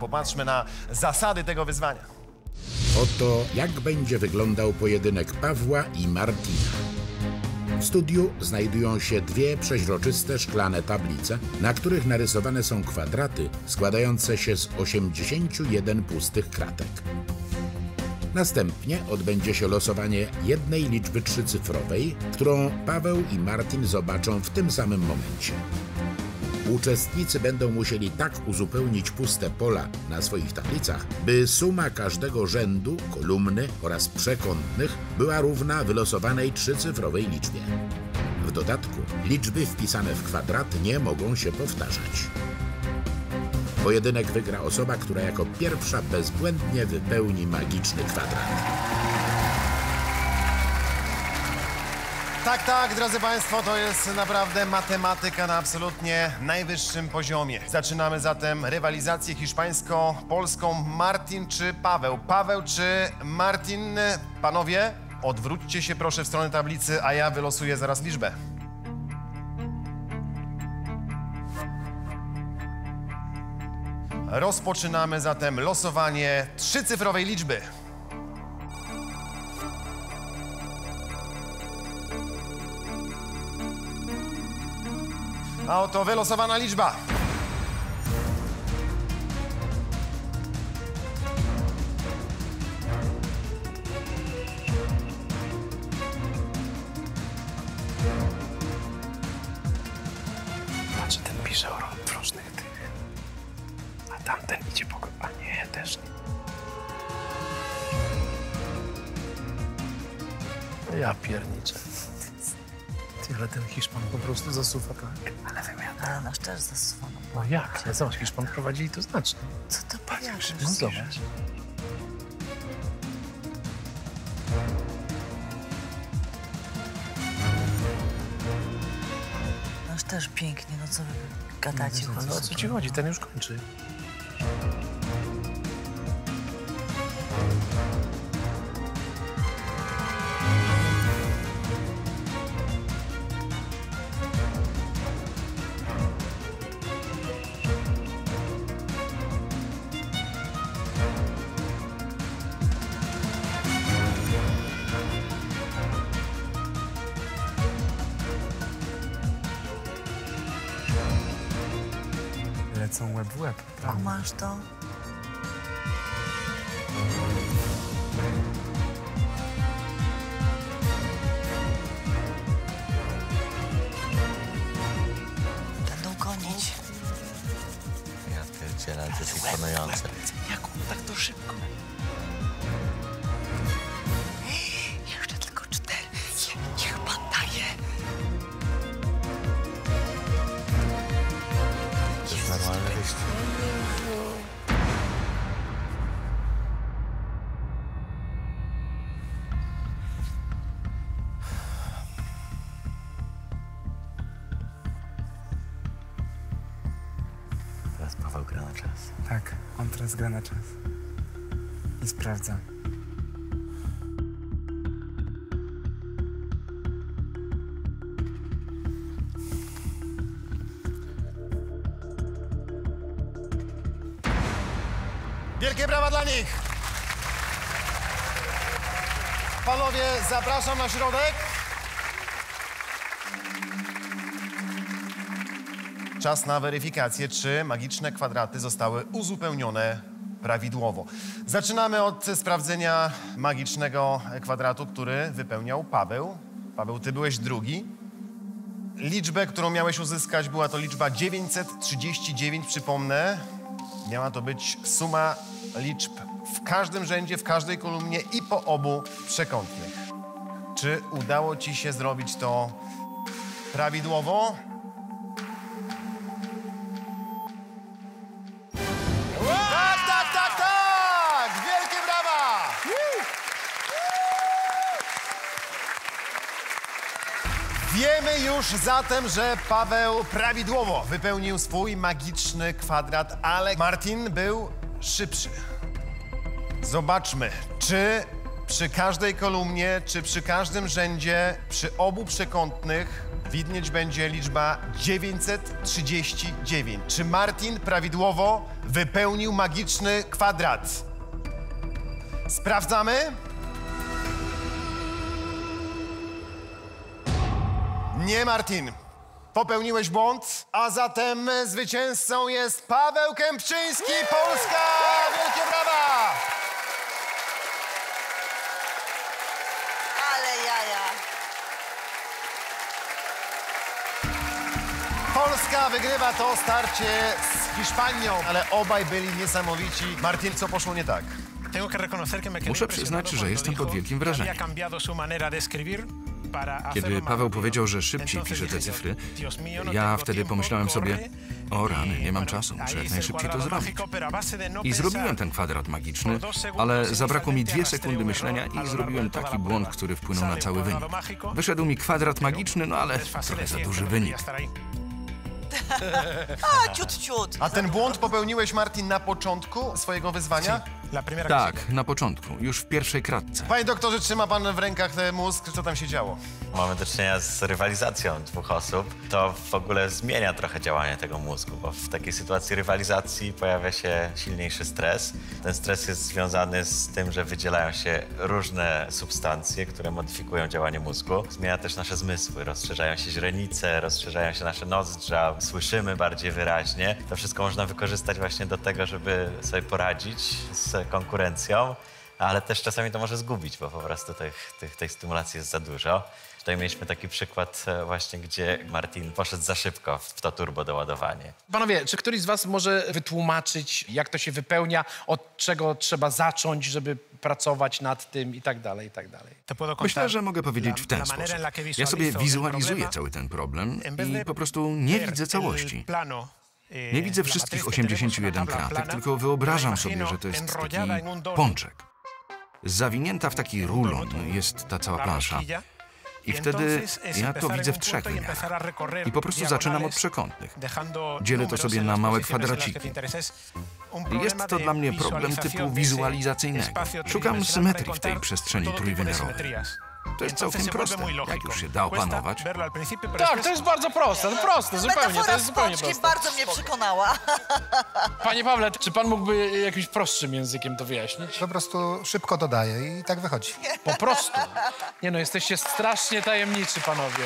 Popatrzmy na zasady tego wyzwania. Oto jak będzie wyglądał pojedynek Pawła i Martina. W studiu znajdują się dwie przeźroczyste szklane tablice, na których narysowane są kwadraty składające się z 81 pustych kratek. Następnie odbędzie się losowanie jednej liczby trzycyfrowej, którą Paweł i Martin zobaczą w tym samym momencie. Uczestnicy będą musieli tak uzupełnić puste pola na swoich tablicach, by suma każdego rzędu, kolumny oraz przekątnych była równa wylosowanej trzycyfrowej liczbie. W dodatku liczby wpisane w kwadrat nie mogą się powtarzać. Pojedynek wygra osoba, która jako pierwsza bezbłędnie wypełni magiczny kwadrat. Tak, drodzy Państwo, to jest naprawdę matematyka na absolutnie najwyższym poziomie. Zaczynamy zatem rywalizację hiszpańsko-polską. Martin czy Paweł? Paweł czy Martin? Panowie, odwróćcie się proszę w stronę tablicy, a ja wylosuję zaraz liczbę. Rozpoczynamy zatem losowanie trzycyfrowej liczby. A oto wylosowana liczba. Patrz, ten pisze o różnych tych. A tamten idzie po... A nie, też nie. Ja pierniczę. Ale ten Hiszpan po prostu zasuwa, tak? Ale wymiana. Ale nasz też zasuwa. No jak? Ale zobacz, Hiszpan prowadzi i to znacznie. Co to powiadasz? No zobacz. Nasz też pięknie, no co wy gadacie? No o co ci chodzi? Ten już kończy. Lecą łeb w łeb, prawda? Masz to? Będą gonić. Ja pierdzielę, to jest imponujące. Jak on tak to szybko? Jeszcze tylko 4. Niech pan daje. To jest normalny wyścig. Teraz Paweł gra na czas. Tak, on teraz gra na czas. I sprawdza. Wielkie brawa dla nich! Panowie, zapraszam na środek. Czas na weryfikację, czy magiczne kwadraty zostały uzupełnione prawidłowo. Zaczynamy od sprawdzenia magicznego kwadratu, który wypełniał Paweł. Paweł, ty byłeś drugi. Liczbę, którą miałeś uzyskać, była to liczba 939, przypomnę. Miała to być suma liczb w każdym rzędzie, w każdej kolumnie i po obu przekątnych. Czy udało ci się zrobić to prawidłowo? Tak! Wielkie brawa! Wiemy już zatem, że Paweł prawidłowo wypełnił swój magiczny kwadrat, ale Martin był szybszy. Zobaczmy, czy przy każdej kolumnie, czy przy każdym rzędzie, przy obu przekątnych widnieć będzie liczba 939. Czy Martin prawidłowo wypełnił magiczny kwadrat? Sprawdzamy. Nie, Martin. Popełniłeś błąd, a zatem zwycięzcą jest Paweł Kępczyński, Polska! Wielkie brawa! Ale jaja. Polska wygrywa to starcie z Hiszpanią, ale obaj byli niesamowici. Martin, co poszło nie tak? Muszę przyznać, że jestem pod wielkim wrażeniem. Kiedy Paweł powiedział, że szybciej pisze te cyfry, ja wtedy pomyślałem sobie, o rany, nie mam czasu, muszę jak najszybciej to zrobić. I zrobiłem ten kwadrat magiczny, ale zabrakło mi 2 sekundy myślenia i zrobiłem taki błąd, który wpłynął na cały wynik. Wyszedł mi kwadrat magiczny, no ale trochę za duży wynik. A, ciut. A ten błąd popełniłeś, Martin, na początku swojego wyzwania? Tak, na początku, już w pierwszej kratce. Panie doktorze, trzyma pan w rękach ten mózg. Co tam się działo? Mamy do czynienia z rywalizacją 2 osób. To w ogóle zmienia trochę działanie tego mózgu, bo w takiej sytuacji rywalizacji pojawia się silniejszy stres. Ten stres jest związany z tym, że wydzielają się różne substancje, które modyfikują działanie mózgu. Zmienia też nasze zmysły, rozszerzają się źrenice, rozszerzają się nasze nozdrza, słyszymy bardziej wyraźnie. To wszystko można wykorzystać właśnie do tego, żeby sobie poradzić z konkurencją, ale też czasami to może zgubić, bo po prostu tej stymulacji jest za dużo. Tutaj mieliśmy taki przykład właśnie, gdzie Martin poszedł za szybko w to turbo doładowanie. Panowie, czy któryś z was może wytłumaczyć, jak to się wypełnia, od czego trzeba zacząć, żeby pracować nad tym i tak dalej, i tak dalej? Myślę, że mogę powiedzieć w ten sposób. Ja sobie wizualizuję cały ten problem i po prostu nie widzę całości. Nie widzę wszystkich 81 kratek, tylko wyobrażam sobie, że to jest taki pączek. Zawinięta w taki rulon jest ta cała plansza. I wtedy ja to widzę w 3 wymiarach. I po prostu zaczynam od przekątnych. Dzielę to sobie na małe kwadraciki. I jest to dla mnie problem typu wizualizacyjnego. Szukam symetrii w tej przestrzeni trójwymiarowej. To jest całkiem proste, jak już się da opanować. Tak, to jest bardzo proste, zupełnie, to jest zupełnie proste. Bardzo mnie przekonała. Panie Pawle, czy pan mógłby jakimś prostszym językiem to wyjaśnić? Po prostu szybko dodaję i tak wychodzi. Po prostu. Nie no, jesteście strasznie tajemniczy, panowie.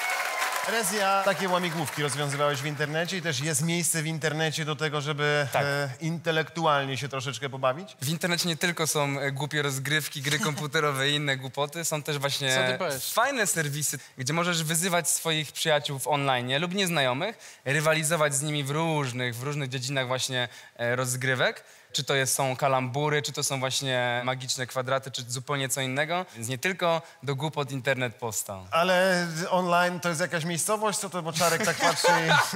Terezja, takie łamigłówki rozwiązywałeś w internecie i też jest miejsce w internecie do tego, żeby intelektualnie się troszeczkę pobawić? W internecie nie tylko są głupie rozgrywki, gry komputerowe i inne głupoty, są też właśnie fajne serwisy, gdzie możesz wyzywać swoich przyjaciół w online lub nieznajomych, rywalizować z nimi w różnych dziedzinach właśnie rozgrywek. Czy to są kalambury, czy to są właśnie magiczne kwadraty, czy zupełnie co innego. Więc nie tylko do głupot internet powstał. Ale online to jest jakaś miejscowość? Co to, bo Czarek tak patrzy i...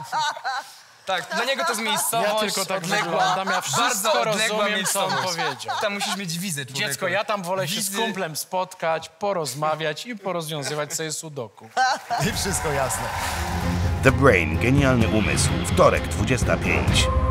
Tak, dla niego to jest miejscowość, Ja tylko tak odległa, wyglądam, ja bardzo wszystko odległa rozumiem, co on miejscowość. powiedział. Tam musisz mieć wizę, człowieku. Dziecko, ja tam wolę się z Wizy. kumplem spotkać, porozmawiać i porozwiązywać sobie sudoku. I wszystko jasne. The Brain. Genialny umysł. Wtorek, 25.